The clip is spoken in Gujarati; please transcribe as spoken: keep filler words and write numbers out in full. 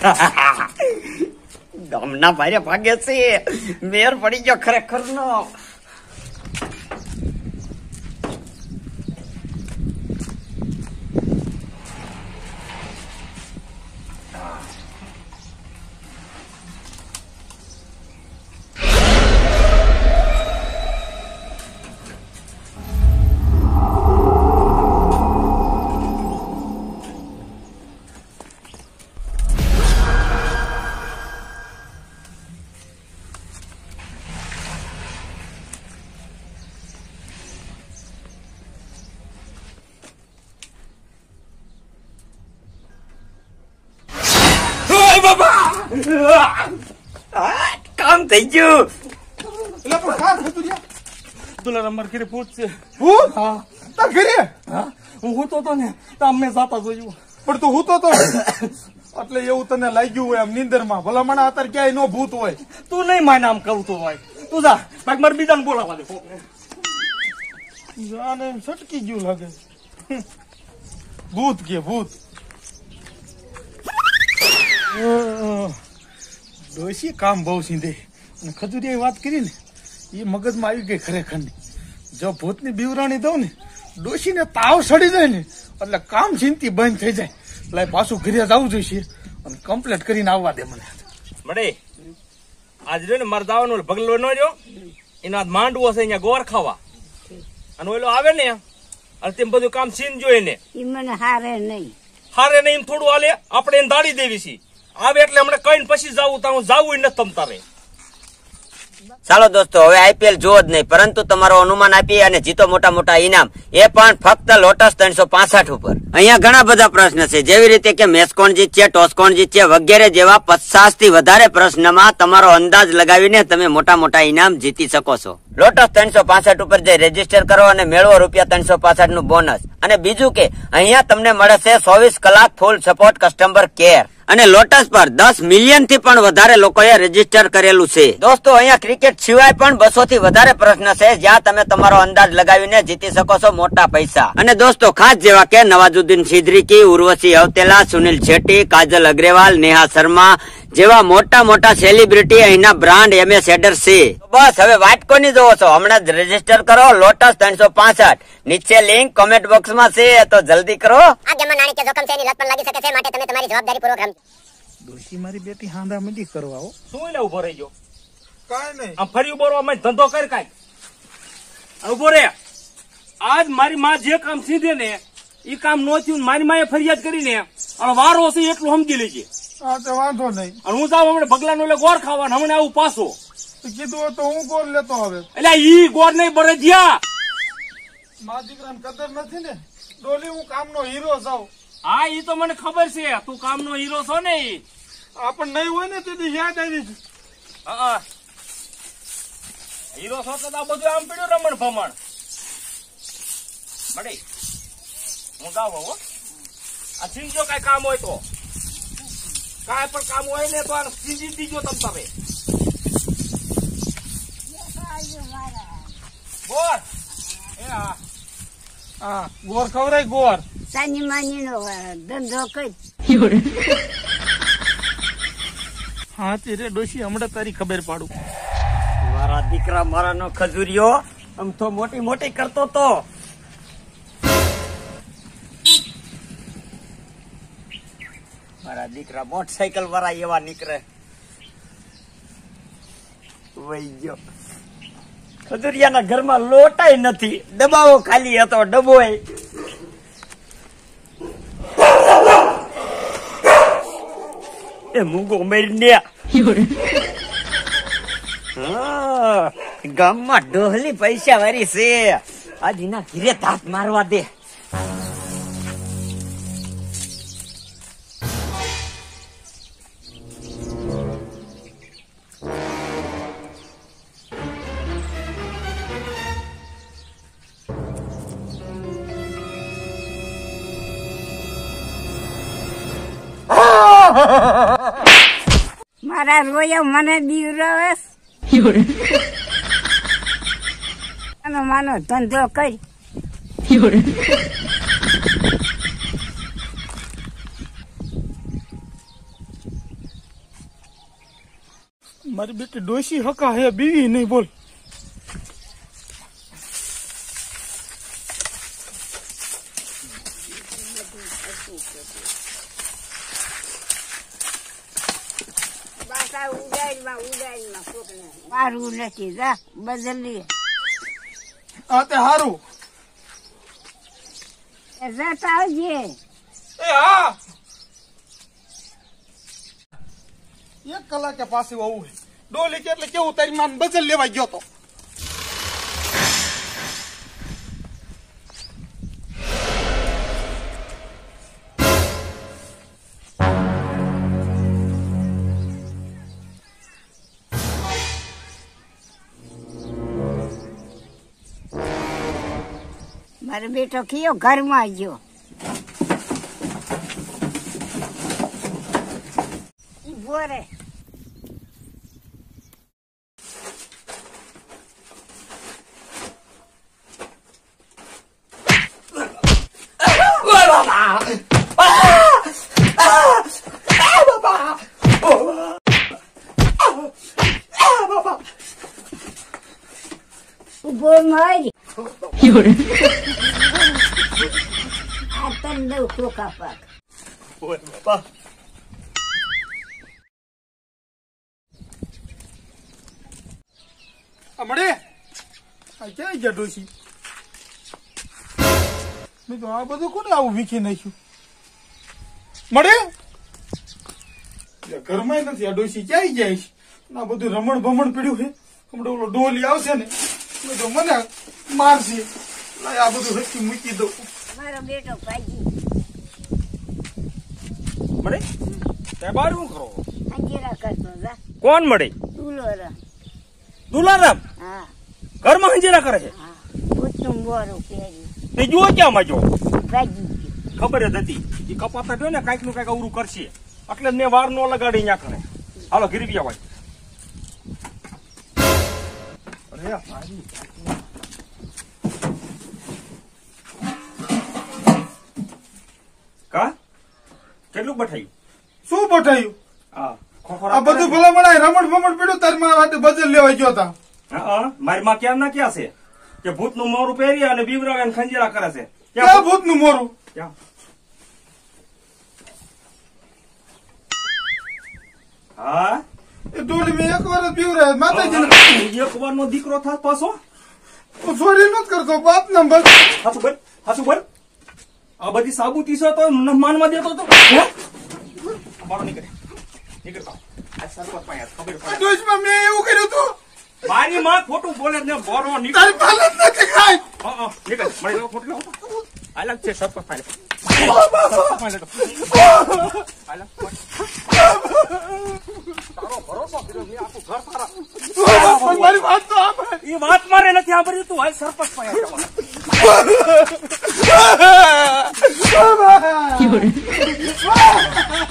ગામના ભારે ભાગે છે, મેર પડી ગયો ખરેખર નો. કામ થઈ ગયું. એટલે પણ કા થતું છે? તુલા નંબર ઘરે પૂછશે. હું હા તાર ઘરે હા હું હોતો તો ને તો અમે જાતા જોયું. પણ તું હું તો તો એટલે એવું તને લાગ્યું હોય આમ નીંદર માં. ભલામણ અત્યારે ક્યાંય નો ભૂત હોય. તું નહીં માને આમ કહું તો હોય. તું જા બાઈક મારે બીજાને બોલાવા દે. જાને એમ સટકી ગયું લાગે. ભૂત કે ભૂત. ડોશી કામ બહુ સીધે અને ખજૂરી વાત કરી ને એ મગજમાં આવી ગઈ ખરેખર ની. જો ભૂતની બીવરાણી દઉં ને ડોશી ને તાવ સડી જાય ને એટલે કામ ચિંતી બંધ થઈ જાય. એટલે પાછું ઘરે જવું જોઈશે અને કમ્પ્લેટ કરીને આવવા દે મને. મળે આજ રહ્યો ને મારે દાવાનો ભગલો ન રહ્યો એનો માંડવો છે અહીંયા ગોર ખાવા અને ઓલો આવે ને અને તેમ બધું કામ સીન જોઈએ ને ઈ મને હારે નહીં હારે નહીં એમ થોડું હાલે આપણે એને દાડી દેવી છે. આવે એટલે હમણાં કઈ પછી જાવું તો જાવું નથી તમતા રે. ચાલો દોસ્તો, હવે આઈપીએલ જોવો જ નહીં, પરંતુ તમારો અનુમાન આપી અને જીતો મોટા મોટા ઇનામ, એ પણ ફક્ત લોટસ ત્રણસો પાસઠ ઉપર. અહીંયા ઘણા બધા પ્રશ્ન છે, જેવી રીતે કે મેચ કોણ જીતશે, ટોસ કોણ જીતશે વગેરે જેવા પચાસ થી વધારે પ્રશ્નમાં તમારો અંદાજ લગાવીને તમે મોટા મોટા ઇનામ જીતી શકો છો. લોટસ ત્રણસો પાસઠ ઉપર જઈ રજીસ્ટર કરો અને મેળવો રૂપિયા ત્રણસો પાસઠ નું બોનસ. અને બીજું કે અહીંયા તમને મળે છે ચોવીસ કલાક ફૂલ સપોર્ટ કસ્ટમર કેર. અને લોટસ પર દસ મિલિયન થી પણ વધારે લોકોએ રજીસ્ટર કરેલું છે. દોસ્તો અહીંયા ક્રિકેટ સિવાય પણ બસો થી વધારે પ્રશ્ન છે, જ્યાં તમે તમારો અંદાજ લગાવીને જીતી શકો છો મોટા પૈસા. અને દોસ્તો ખાસ જેવા કે નવાઝુદ્દીન સિદ્દીકી, ઉર્વશી અવતેલા, સુનિલ શેટ્ટી, કાજલ અગ્રવાલ, નેહા શર્મા જેવા મોટા મોટા સેલિબ્રિટી અહીંના બ્રાન્ડ એમ્બેસેડર છે. બસ હવે વાટ કોની જોવો છો? હમણાં જ રજીસ્ટર કરો લોટસ ત્રણસો પાસઠ. નીચે લિંક કોમેન્ટ બોક્સ માં છે, તો જલ્દી કરો. આ ગેમમાં નાણાકીય જોખમ છે, એની લત પણ લાગી શકે છે, માટે તમે તમારી જવાબદારી પૂર્વક રમજો. ડોશી મારી બેટી હાંડા મંડી કરવા હો. શું એટલે ઉભો રહી ગયો? કાઈ નહીં. આમ ફરી ઉભો રહો, ધંધો કર કાંઈ. ઉભો રે. આજ મારી માં જે કામ સીધે ને એ કામ નો થયું, મારી માએ ફરિયાદ કરીને અને વારો છે એટલું સમજી લેજે. હા તો વાંધો નહીં. અને હું જાઉં હમણાં બગલા નો ગોળ ખાવાનું, હમણાં આવું પાછો. કીધું તો હું ગોળ લેતો હવે. એટલે ઈ ગોળ નહીં બરે જ્યાં મા દીકરાને કદર નથી ને. ડોલી હું કામનો હીરો છું. હા ઈ તો મને ખબર છે, તું કામનો હીરો છો ને. આપણ નહીં હોય ને તેથી યાદ આવી છે. હા હીરો છો તો આ બધું આમ પડ્યું રમણ ભમણ. મળે હું જાઉં હો. આ સિંજો કઈ કામ હોય તો કાંઈ પણ કામ હોય ને તો સીજી દીજો તમ તમે. ગોર એ હા હા ગોર ખવરાય ગોર. સાની માની નો ધંધો કરી. હા તે રે ડોશી હમણાં તારી ખબર પાડું. મારા દીકરા મારા નો ખજૂરિયો આમ તો મોટી મોટી કરતો તો. મારા દીકરા મોટરસાયકલ વાળા એવા નીકળે. વહી ગયો. ખજૂરિયાના ઘરમાં લોટાય નથી, ડબ્બાઓ ખાલી હતો ડબ્બો. એ મૂંગો મરીને ગામમાં ડોહલી પૈસા વાળી છે, આજ એના ઘીરે ધાક મારવા દે. મારા રોયા મને બીવરાવે. માનો ધંધો કરી. મારી બેટી ડોશી હકા હે બીવી નહીં બોલ. પાછા ઉડાડમાં ઉડાડમાં કોકને મારું નથી જા બદલી હા તે હારું. જતા આવજે. એ હા એક કલાકે પાસે આવું હે. ડોલી કે એટલે કેવું તારી માન બદલ લેવા ગયો તો. મારો બેટો કયો ઘરમાં ગયો. ઉભો રે. ઉભો મારી આ તને દઉં ખોખા પાક. મળે આ ક્યાં ગયા ડોશી? મેં તો આ બધું કોને આવું વીખી નાખ્યું? મળે ઘરમાં નથી. આ ડોશી ક્યાંય જાય છે? આ બધું રમણ ભમણ પીડ્યું છે. હમણાં ઓલો ડોલી આવશે ને તો મને મારશે. આ બધું હચી મૂકી દઉં. મારો બેટો ભાગી મળે તે બાર શું કરો? અંજીરા કરતો જા. કોણ મળે? તુલોરા. દુલારામ હા ઘરમાં હંજેરા કરે છે? હા ભૂતનું બોરું પહેર્યું તે જુઓ ક્યાં માં જો ભાગી ગયું. ખબર જ હતી એ કપાતા જો ને કઈક નું કઈક અવરું કરશે એટલે જ મેં વાર નો લગાડી ન્યા કરે. હાલો ગીરવી આવાય. અરે મારી કા કેટલું બઠાયું? શું બઠાયું? હા આ બધું ભલા મળાય રમણ ભમણ પીડ્યું તારી મારા માટે બદલ લેવા ગયો હતા. હા મારી માં ક્યાં ના ક્યાં છે કે ભૂત નું મોરું પહેરી અને બીવરાવે અને ખંજેરા કરે છે. ક્યાં ભૂત નું મોરું? ક્યાં? હા એ ડોલી મેં એક વાર જ પીવરાય માતાજી એક વાર નો દીકરો થાત પાછો ચોરી નથી કરતો બાપ ના બસ. હાચું બોલ હાચું બોલ. આ બધી સાબુતી છે તો માનમાં દેતો તો મારો નીકળે નીકળતા આ સરપંચ પાસે ખબર પડે. ડોશમાં મેં એવું કર્યું હતું. મારી માં ખોટું બોલે ને બોરો નીકળ. તારી પાલન નથી ખાય. હા હા નીકળ મારી લો ખોટું લાવો. અલગ છે સરપંચ પાસે. તારો ભરોસો કર્યો મેં આખું ઘર તારા. મારી વાત તો સાંભળ. એ વાત મારે નથી સાંભળ્યું તું હાલ સરપંચ પાસે જવા.